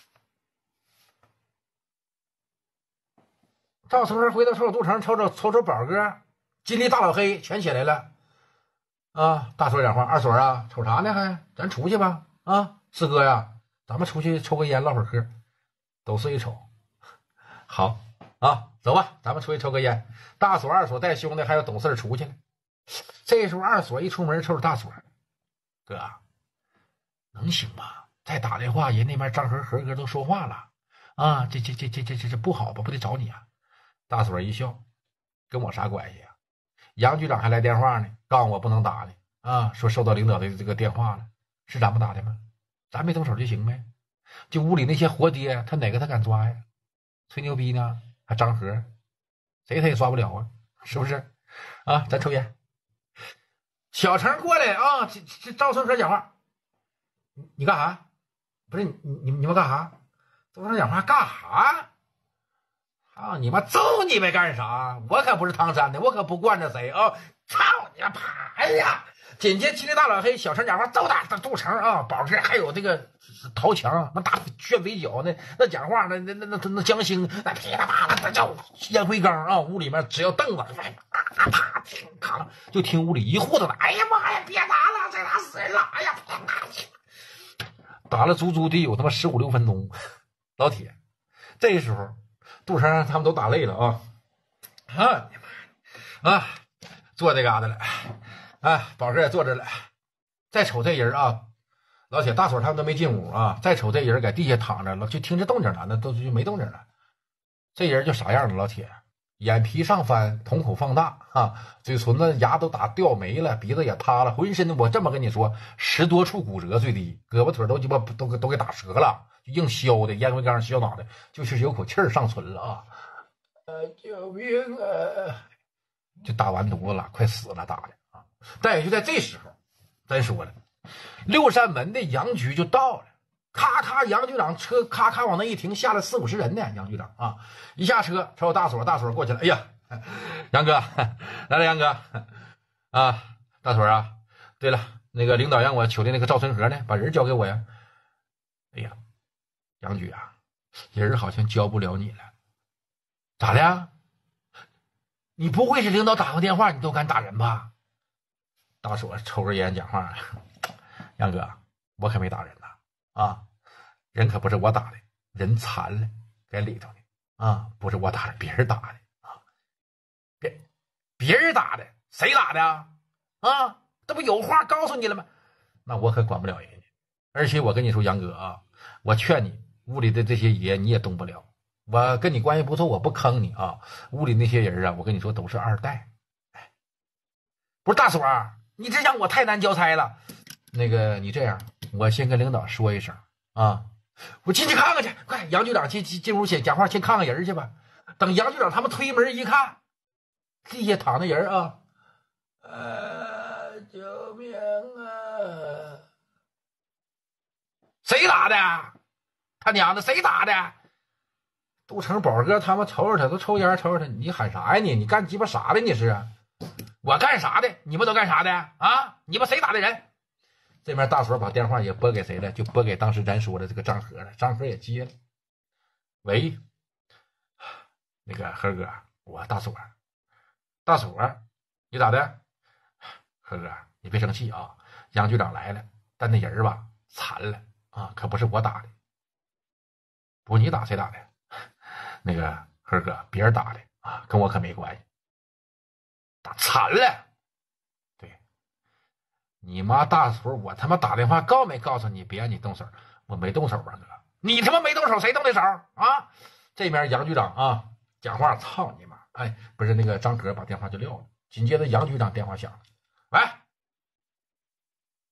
赵成回头瞅瞅杜成，瞅瞅瞅瞅宝哥，金力大老黑全起来了。啊，大锁讲话，二锁啊，瞅啥呢？还咱出去吧？啊，四哥呀，咱们出去抽个烟，唠会儿嗑。都是一瞅，好啊，走吧，咱们出去抽个烟。大锁、二锁带兄弟还有懂事出去了。这时候二锁一出门，瞅瞅大锁，哥，能行吗？再打电话，人那边张和和哥都说话了啊，这这这这这这这不好吧？不得找你啊！大锁一笑，跟我啥关系啊？杨局长还来电话呢，告诉我不能打呢啊，说收到领导的这个电话了，是咱们打的吗？咱没动手就行呗。就屋里那些活爹，他哪个他敢抓呀？吹牛逼呢？还张和，谁他也抓不了啊，是不是？啊，咱抽烟。小程过来啊，这这赵春和讲话，你你干啥？不是你你你们干啥？赵春讲话干啥？操你妈！揍你呗！干啥？我可不是唐山的，我可不惯着谁啊！操你妈！哎呀！紧接金力大老黑，小陈讲话，揍打杜成啊！宝哥还有这个陶强，那大炫肥脚那那讲话，那那那那那江星，那噼里啪啦，那叫烟灰缸啊！屋里面只要凳子，啪啪听扛，就听屋里一户子的，哎呀妈呀！别打了，再打死人了！哎呀，啪啪打了足足得有他妈十五六分钟。老铁，这时候杜成他们都打累了啊啊啊，坐这嘎达了。哎，宝哥也坐着了。再瞅这人啊，老铁大锁他们都没进屋啊。再瞅这人在地下躺着了，就听着动静了，那都就没动静了。这人就啥样了，老铁，眼皮上翻，瞳孔放大啊，嘴唇子牙都打掉没了，鼻子也塌了，浑身我这么跟你说，十多处骨折，最低胳膊腿都鸡巴都都给打折了，硬削的烟灰缸削脑袋，就是有口气儿上唇了啊。呃，救命啊！就打完犊子了，快死了，打的。但也就在这时候，咱说了，六扇门的杨局就到了，咔咔，杨局长车咔咔往那一停，下来四五十人呢。杨局长啊，一下车，瞅大锁，大锁过去了。哎呀，杨哥来了，杨哥啊，大锁啊，对了，那个领导让我求的那个赵春和呢，把人交给我呀。哎呀，杨局啊，人好像交不了你了，咋的？你不会是领导打个电话你都敢打人吧？大锁抽根烟讲话，杨哥，我可没打人呐，啊，人可不是我打的，人残了，在里头呢，啊，不是我打的，别人打的啊，别别人打的，谁打的啊？啊，这不有话告诉你了吗？那我可管不了人家，而且我跟你说，杨哥啊，我劝你，屋里的这些爷你也动不了，我跟你关系不错，我不坑你啊，屋里那些人啊，我跟你说都是二代，哎，不是大锁。你这让我太难交差了，那个你这样，我先跟领导说一声啊，我进去看看去，快，杨局长进进进屋去讲话，先看看人去吧。等杨局长他们推门一看，地下躺着人啊，呃，救命啊！谁打的？他娘的，谁打的？杜成宝哥他们瞅瞅他，都抽烟瞅瞅他，你喊啥呀你？你干鸡巴啥的你是？我干啥的？你们都干啥的啊？你们谁打的人？这边大锁把电话也拨给谁了？就拨给当时咱说的这个张和了。张和也接了。喂，那个何哥，我大锁，大锁，你咋的？何哥，你别生气啊，杨局长来了，但那人吧残了啊，可不是我打的。不，你打谁打的？那个何哥，别人打的啊，跟我可没关系。打残了，对，你妈大锁，我他妈打电话告没告诉你别让你动手？我没动手啊，哥，你他妈没动手，谁动的手啊？这边杨局长啊讲话，操你妈！哎，不是那个张和把电话就撂了，紧接着杨局长电话响了，喂，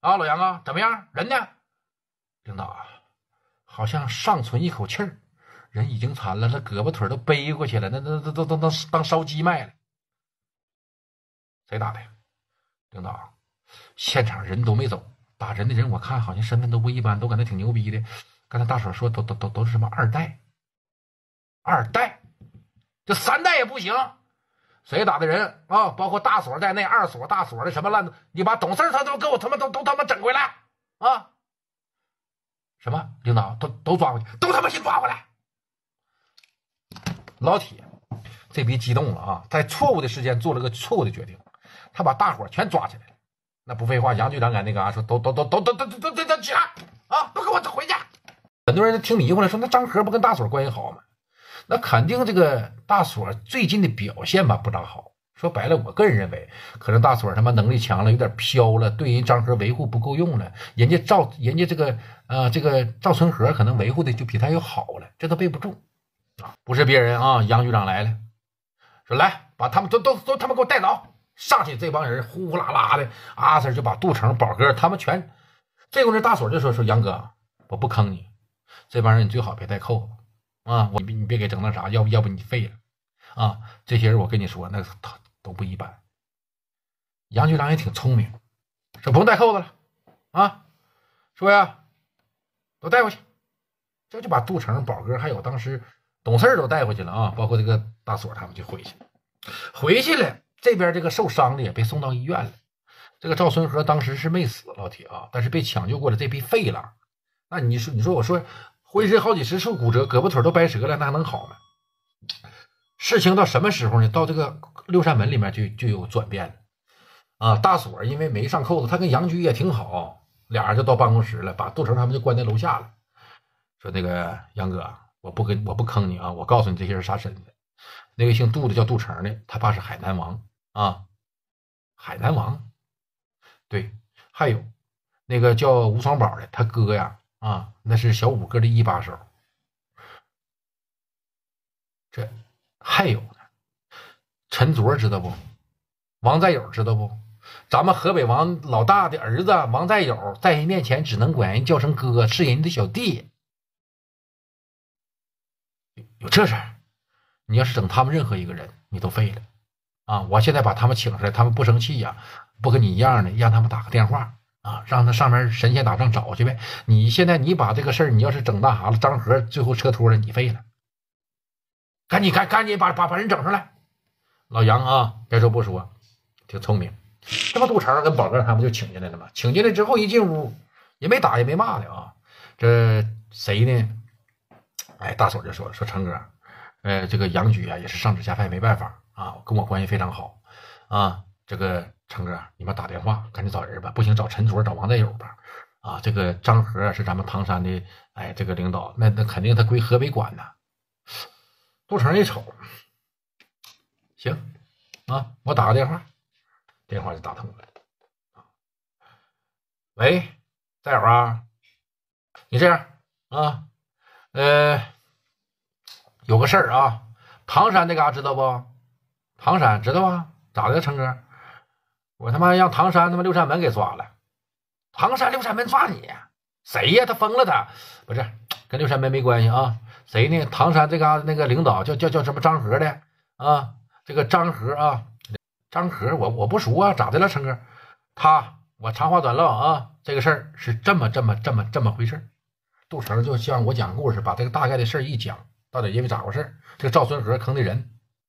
啊，老杨啊，怎么样？人呢？领导啊，好像尚存一口气儿，人已经残了，那胳膊腿都背过去了，那那那都都当当烧鸡卖了。谁打的？领导，现场人都没走，打人的人我看好像身份都不一般，都感觉挺牛逼的。刚才大伙说都都都都是什么二代，二代，这三代也不行。谁打的人啊？包括大锁在内，二锁、大锁的什么烂的，你把董事他都给我他妈都都他妈整回来啊！什么领导都都抓回去，都他妈先抓回来！老铁这逼激动了啊，在错误的时间做了个错误的决定，他把大伙全抓起来了。那不废话，杨局长在那嘎说，都都都都都都都都都起来啊！都给我回去！很多人听迷糊了，说那张和不跟大锁关系好吗？那肯定这个大锁最近的表现吧不大好。说白了，我个人认为，可能大锁他妈能力强了，有点飘了，对人张和维护不够用了。人家赵，人家这个呃这个赵存和可能维护的就比他要好了，这都背不住啊！不是别人啊，杨局长来了，说来把他们都都都他们给我带走。上去这帮人呼呼啦啦的，阿 Sir 就把杜成、宝哥他们全。这会儿大锁就说说杨哥，我不坑你，这帮人你最好别带扣子。啊，我你别给整那啥，要不要不你废了啊！这些人我跟你说，那他都不一般。杨局长也挺聪明，说不用带扣子了啊，说呀，都带回去，这就把杜成、宝哥还有当时董事都带回去了啊，包括这个大锁他们就回去了。回去了，这边这个受伤的也被送到医院了。这个赵孙和当时是没死，老铁啊，但是被抢救过了，这批废了。那你说，你说我说。浑身好几十处骨折，胳膊腿都掰折了，那还能好吗？事情到什么时候呢？到这个六扇门里面就就有转变了啊！大锁因为没上扣子，他跟杨局也挺好，俩人就到办公室了，把杜成他们就关在楼下了。说那个杨哥，我不跟我不坑你啊，我告诉你这些人啥身份。那个姓杜的叫杜成的，他爸是海南王啊，海南王。对，还有那个叫吴双宝的，他哥呀。啊，那是小五哥的一把手。这还有呢，陈卓知道不？王在友知道不？咱们河北王老大的儿子王在友，在人面前只能管人叫声哥，是人的小弟。有这事儿，你要是整他们任何一个人，你都废了啊！我现在把他们请出来，他们不生气呀、啊，不跟你一样的，让他们打个电话。啊，让他上面神仙打仗找去呗！你现在你把这个事儿，你要是整大哈了，张和最后车托了，你废了。赶紧赶赶紧把把把人整上来。老杨啊，该说不说，挺聪明。这不杜成跟宝哥他们就请进来了吗？请进来之后一进屋，也没打也没骂的啊。这谁呢？哎，大锁就说了，说成哥，呃，这个杨局啊也是上指下派，没办法啊，跟我关系非常好啊。这个成哥，你们打电话赶紧找人吧，不行找陈卓，找王在友吧。啊，这个张和是咱们唐山的，哎，这个领导，那那肯定他归河北管呐。杜成一瞅，行啊，我打个电话，电话就打通了。喂，在友啊，你这样啊，呃，有个事儿啊，唐山那嘎知道不？唐山知道啊？咋的，成哥？我他妈让唐山他妈六扇门给抓了。唐山六扇门抓你？谁呀？他疯了他？不是，跟六扇门没关系啊。谁呢？唐山这嘎那个领导叫叫叫什么张和的啊？这个张和啊，张和我我不熟啊，咋的了，成哥？他我长话短唠啊，这个事儿是这么这么这么这么回事。杜成就像我讲故事，把这个大概的事儿一讲，到底因为咋回事？这个赵孙和坑的人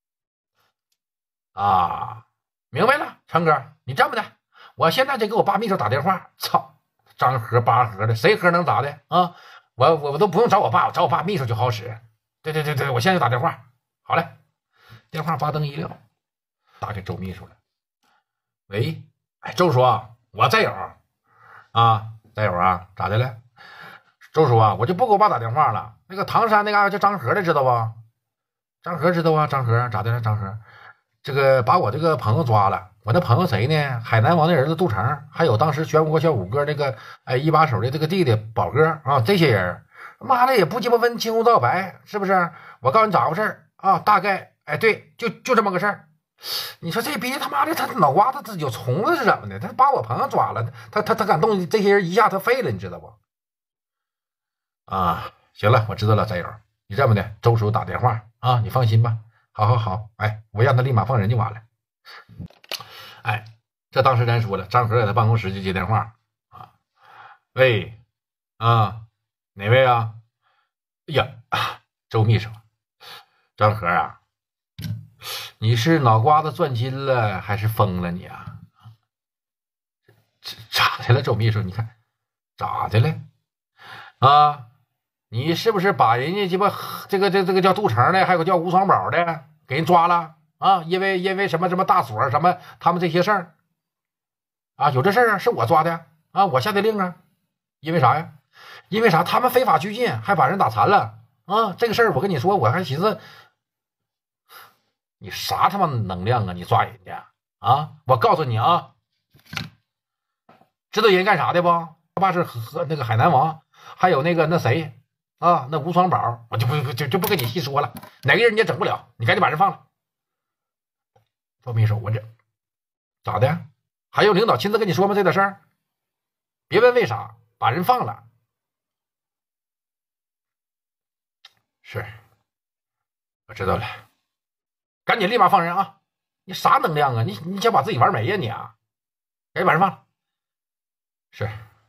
啊。明白了，成哥，你这么的，我现在就给我爸秘书打电话。操，张和八和的，谁和能咋的啊？我我我都不用找我爸，我找我爸秘书就好使。对对对对，我现在就打电话。好嘞，电话吧灯一亮，打给周秘书了。喂，哎，周叔啊，我在友啊，在友啊，咋的了？周叔啊，我就不给我爸打电话了。那个唐山那嘎叫张和的，知道不？张和知道啊？张和咋的了？张和。这个把我这个朋友抓了，我那朋友谁呢？海南王的儿子杜成，还有当时全国小五哥那个哎一把手的这个弟弟宝哥啊，这些人，妈的也不鸡巴问青红皂白，是不是？我告诉你咋回事啊？大概哎对，就就这么个事儿。 你说这逼他妈的，他脑瓜子他有虫子是怎么的？他把我朋友抓了，他他他敢动这些人一下他废了，你知道不？啊，行了，我知道了，战友，你这么的，周叔打电话啊，你放心吧。好好好，哎，我让他立马放人就完了。哎，这当时咱说了，张和在他办公室就接电话啊，喂，啊，哪位啊？哎呀，周秘书，张和啊，你是脑瓜子转筋了还是疯了你啊？咋的了，周秘书？你看咋的了？啊，你是不是把人家鸡巴这个这这个叫杜成的，还有个叫吴双宝的给人抓了啊？因为因为什么什么大锁什么他们这些事儿啊？有这事儿啊？是我抓的啊？我下的令啊？因为啥呀？因为啥？他们非法拘禁，还把人打残了啊！这个事儿我跟你说，我还寻思你啥他妈能量啊？你抓人家啊？我告诉你啊，知道人干啥的不？他爸是和那个海南王，还有那个那谁啊，那吴双宝，我就不就就不跟你细说了，哪个人你也整不了，你赶紧把人放了。周秘书，我这咋的？还有领导亲自跟你说吗？这点事儿，别问为啥，把人放了。是，我知道了，赶紧立马放人啊！你啥能量啊？你你想把自己玩没呀你啊？赶紧把人放了。是。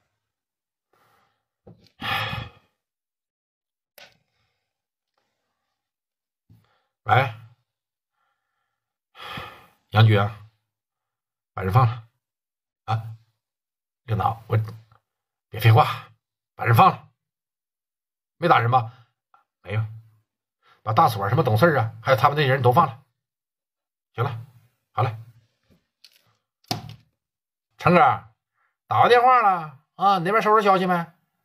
喂，杨局啊，把人放了啊！领导，我别废话，把人放了。没打人吧？没有，把大锁什么董事啊，还有他们这些人都放了。行了，好了，陈哥打完电话了啊？你那边收着消息没？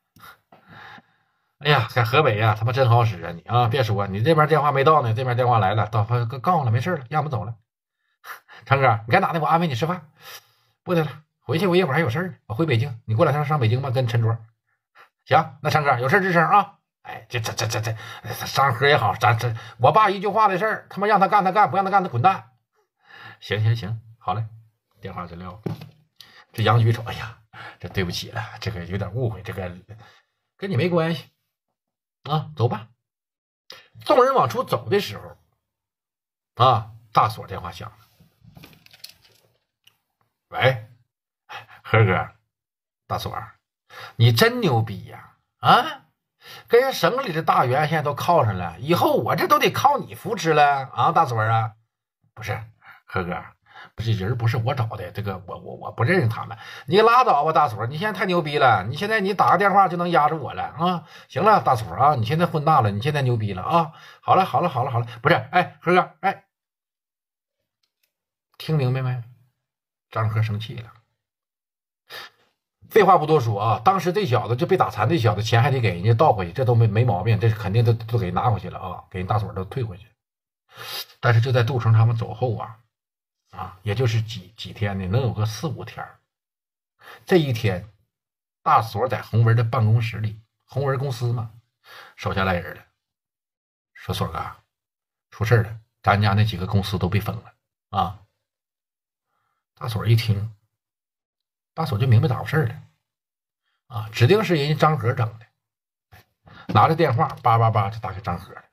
哎呀，在河北呀、啊，他妈真好使啊你啊！别说你这边电话没到呢，这边电话来了，到告诉了，没事了，让我们走了。陈哥，你该哪的？我安排你吃饭。不得了，回去我一会儿还有事呢，我回北京，你过两天上北京吧，跟陈卓。行，那陈哥有事吱声啊。哎，这这这这这张和也好，咱这我爸一句话的事儿，他妈让他干他干，不让他干他滚蛋。行行行，好嘞，电话就撂。这杨局瞅，哎呀，这对不起了，这个有点误会，这个跟你没关系啊，走吧。众人往出走的时候，啊，大锁电话响了。喂，何哥，大锁，你真牛逼呀！啊，跟省里的大员现在都靠上了，以后我这都得靠你扶持了啊，大锁啊！不是，何哥，这人不是我找的，这个我我我不认识他们，你拉倒吧，大锁，你现在太牛逼了，你现在你打个电话就能压着我了啊！行了，大锁啊，你现在混大了，你现在牛逼了啊！好了好了好了好了，不是，哎，何哥，哎，听明白没？张和生气了。废话不多说啊，当时这小子就被打残，这小子钱还得给人家倒回去，这都没没毛病，这肯定都都给拿回去了啊，给人大锁都退回去。但是就在杜成他们走后啊，啊，也就是几几天呢，能有个四五天。这一天，大锁在洪文的办公室里，洪文公司嘛，手下来人了，说锁哥出事了，咱家那几个公司都被封了啊。大锁一听，大锁就明白咋回事了啊，指定是人家张和整的。拿着电话叭叭叭就打给张和了。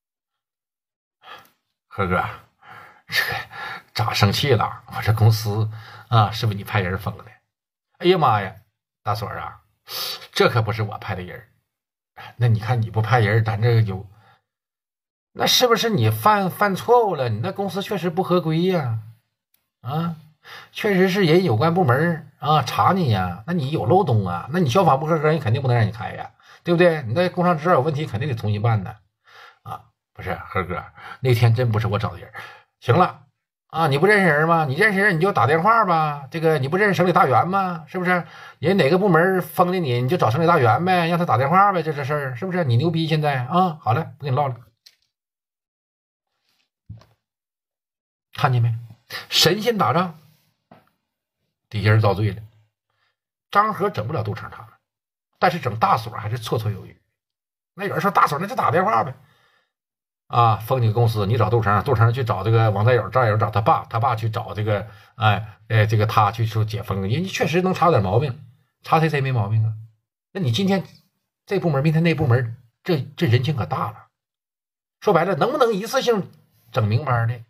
何哥，这个咋生气了？我这公司啊，是不是你派人封的？哎呀妈呀，大锁啊，这可不是我派的人。那你看你不派人，咱这有，那是不是你犯犯错误了？你那公司确实不合规呀，啊，确实是人有关部门啊查你呀，那你有漏洞啊，那你消防不合格，人肯定不能让你开呀，对不对？你那工商执照有问题，肯定得重新办的啊。不是何哥，那天真不是我找的人。行了啊，你不认识人吗？你认识人你就打电话吧。这个你不认识省里大员吗？是不是？人哪个部门封的你，你就找省里大员呗，让他打电话呗，这这事儿是不是？你牛逼现在啊？好了，不跟你唠了。看见没？神仙打仗，底下人遭罪了。张和整不了杜成他们，但是整大锁还是绰绰有余。那有人说大锁那就打电话呗。 啊，封你个公司，你找杜成，杜成去找这个王占友，占友找他爸，他爸去找这个，哎，哎，这个他去说解封，人家确实能查点毛病，查谁谁没毛病啊？那你今天这部门，明天那部门，这这人情可大了。说白了，能不能一次性整明白的？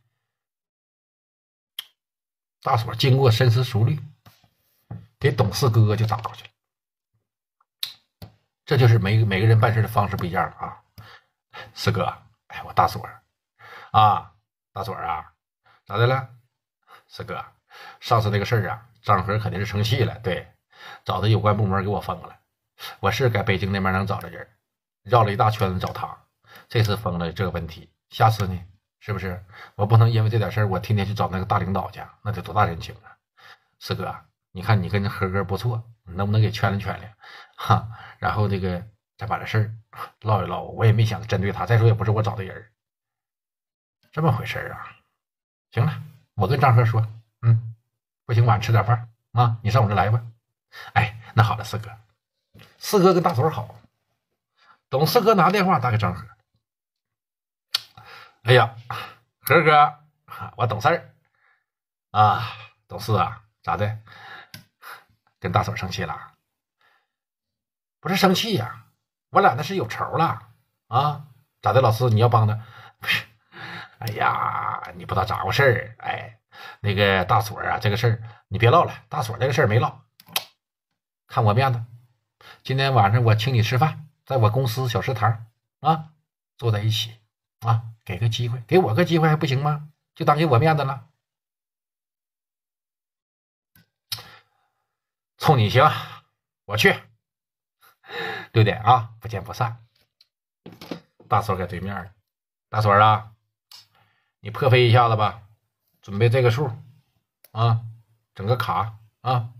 大锁经过深思熟虑，给董四哥就打过去了。这就是每每个人办事的方式不一样啊。四哥，哎，我大锁啊，大锁啊，咋的了？四哥，上次那个事儿啊，张和肯定是生气了，对，找他有关部门给我封了。我是在北京那边能找着人，绕了一大圈子找他，这次封了这个问题，下次呢？是不是？我不能因为这点事儿，我天天去找那个大领导去，那得多大人情啊！四哥，你看你跟这何哥不错，能不能给劝了劝了？哈，然后这个再把这事儿唠一唠。我也没想针对他，再说也不是我找的人，这么回事啊？行了，我跟张和说，嗯，不行，晚吃点饭啊，你上我这来吧。哎，那好了，四哥，四哥跟大锁好。董四哥拿电话打给张和。哎呀，何哥，我懂事儿啊。董四啊，咋的？跟大锁生气了？不是生气呀、啊，我俩那是有仇了啊。咋的，老四你要帮他？不是，哎呀，你不知道咋回事儿。哎，那个大锁啊，这个事儿你别唠了，大锁这个事儿没唠，看我面子。今天晚上我请你吃饭，在我公司小食堂啊，坐在一起啊。给个机会，给我个机会还不行吗？就当给我面子了。冲你行，我去。六点啊，不见不散。大锁在对面呢。大锁啊，你破费一下子吧，准备这个数啊，整个卡啊。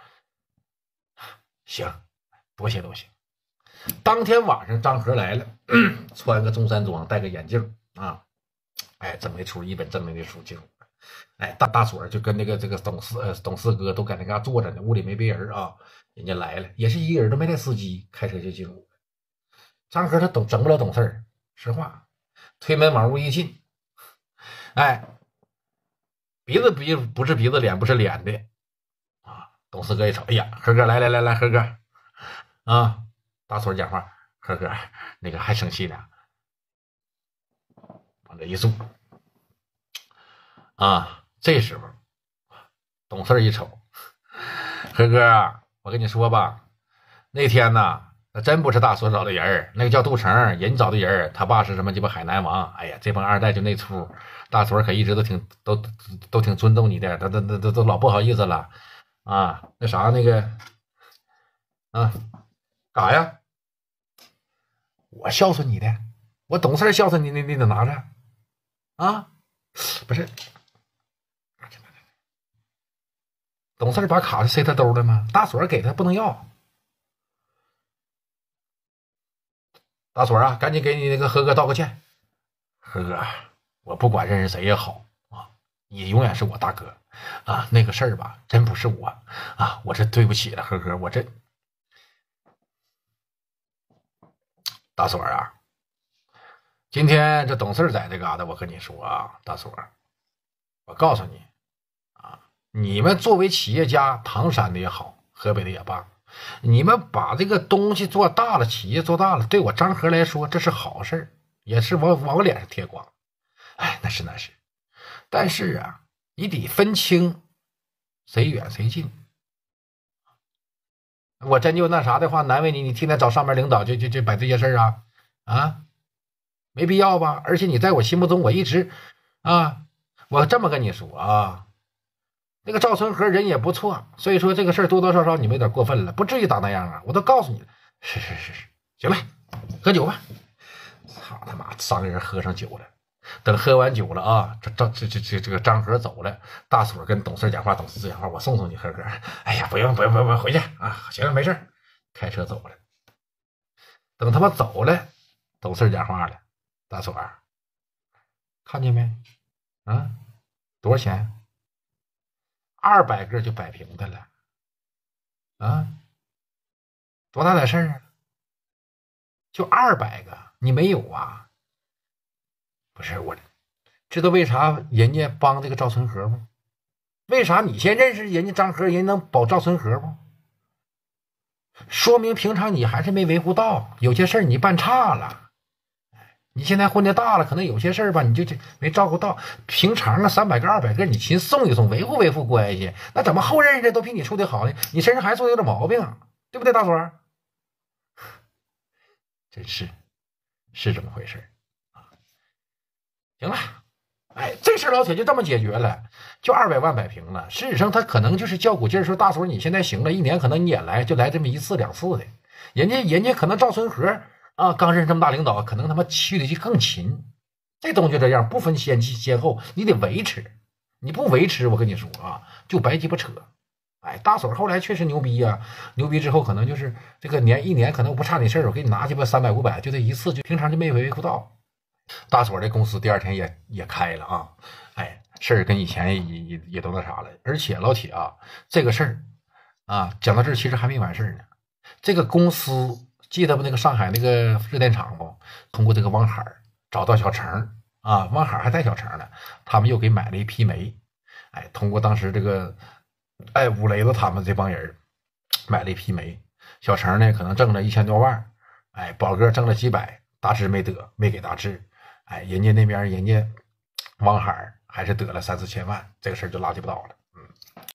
行，多些都行。当天晚上，张和来了，穿个中山装，戴个眼镜啊，哎，整那出一本正经的书进入。哎，大大锁就跟那个这个董四呃董四哥都在那嘎坐着呢，屋里没别人啊，人家来了，也是一个人都没带司机，开车就进屋。张和他懂整不了懂事儿，实话，推门往屋一进，哎，鼻子鼻不是鼻子，脸不是脸的啊。董四哥一瞅，哎呀，何哥来来来来，何哥啊，大锁讲话，何哥那个还生气呢，往这一坐啊。这时候董事一瞅，何哥，我跟你说吧，那天呢，那真不是大锁找的人，那个叫杜成，人找的人，他爸是什么鸡巴海南王。哎呀，这帮二代就那出，大锁可一直都挺都都挺尊重你的，他都都都都老不好意思了啊。那啥那个啊，干啥呀？我孝顺你的，我懂事孝顺你，你你得拿着啊，不是。董事把卡塞他兜了吗？大锁给他不能要。大锁啊，赶紧给你那个何哥道个歉。何哥，我不管认识谁也好啊，你永远是我大哥啊。那个事儿吧，真不是我啊，我这对不起了，何哥，我这大锁啊，今天这董事在这嘎达，我跟你说啊，大锁，我告诉你啊，你们作为企业家，唐山的也好，河北的也罢，你们把这个东西做大了，企业做大了，对我张和来说这是好事，也是往往我脸上贴光。哎，那是那是，但是啊，你得分清谁远谁近。我真就那啥的话，难为你，你天天找上面领导就就就摆这些事儿啊啊，没必要吧？而且你在我心目中，我一直啊，我这么跟你说啊，那个赵春和人也不错，所以说这个事儿多多少少你们有点过分了，不至于打那样啊，我都告诉你了。是是是是，行了，喝酒吧。操他妈，三个人喝上酒了。等喝完酒了啊，这这这这这这个张和走了，大锁跟董事讲话，董事讲话，我送送你，何哥。哎呀，不用不用不用，回去啊，行了，没事，开车走了。等他妈走了，董事讲话了，大锁，看见没？啊，多少钱？二百个就摆平的了，啊，多大点事儿啊？就二百个，你没有啊？ 不是我，知道为啥人家帮这个赵存和吗？为啥你先认识人家张和，人家能保赵存和吗？说明平常你还是没维护到，有些事儿你办差了。你现在混的大了，可能有些事儿吧，你就没照顾到。平常啊，三百个、二百个，你勤送一送，维护维护关系，那怎么后认识的都比你处的好呢？你身上还说有点毛病，对不对，大锁？真是，是这么回事啊。行了，哎，这事老铁就这么解决了，就二百万摆平了。事实上，他可能就是较股劲儿，说大锁你现在行了，一年可能你也来，就来这么一次两次的。人家人家可能赵存和。啊，刚认识这么大领导，可能他妈去的就更勤。这东西就这样，不分先先后，你得维持。你不维持，我跟你说啊，就白鸡巴扯。哎，大锁后来确实牛逼呀、啊，牛逼之后可能就是这个年一年可能不差你事儿，我给你拿鸡巴三百五百，就这一次，就平常就没维护到。大锁这公司第二天也也开了啊，哎，事儿跟以前也也也都那啥了。而且老铁啊，这个事儿啊，讲到这儿其实还没完事儿呢。这个公司。记得不？那个上海那个热电厂不？通过这个汪海找到小程啊，汪海还带小程呢，他们又给买了一批煤，哎，通过当时这个，哎，五雷子他们这帮人买了一批煤，小程呢可能挣了一千多万，哎，宝哥挣了几百，大志没得，没给大志，哎，人家那边人家汪海还是得了三四千万，这个事儿就拉鸡巴倒了。